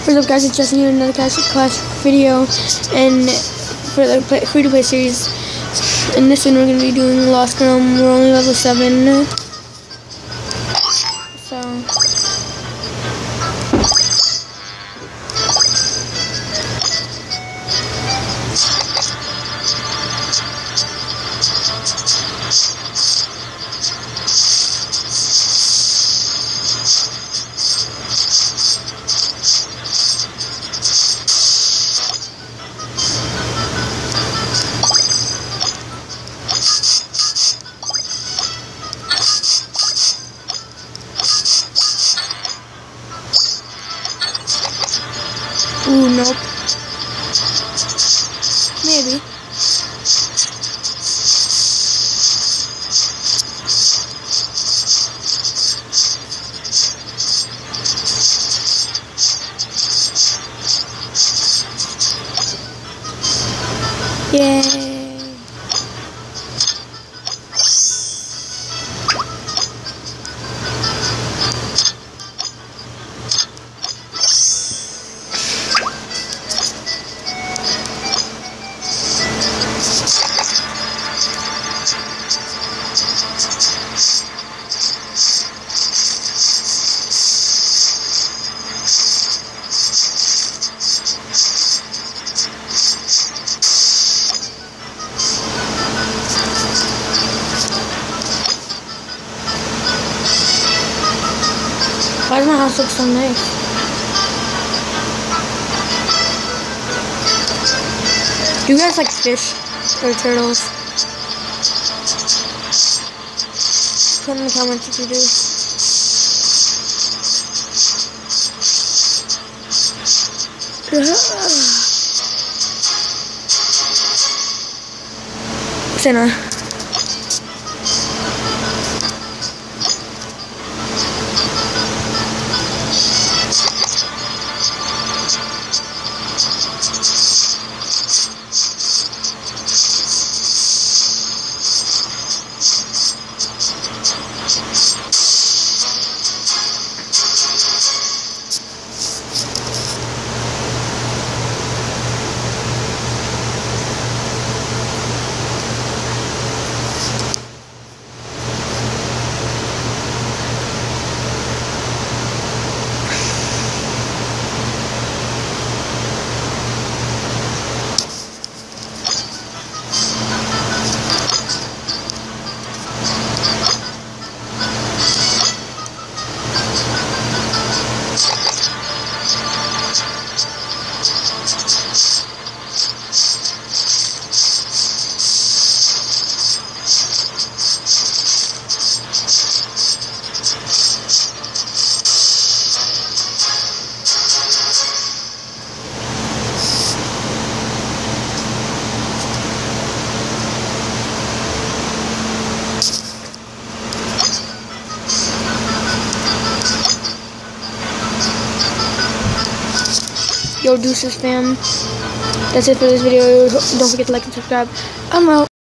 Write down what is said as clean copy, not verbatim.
What's up, guys? It's Justin here, another Clash video, and for the free-to-play series. In this one, we're going to be doing Lost Realm. We're only level 7, so ooh, nope. Maybe. Yay. Why does my house look so nice? Do you guys like fish or turtles? Put in the comments if you do. Sinner. Yo, deuces, fam. That's it for this video. Don't forget to like and subscribe. I'm out.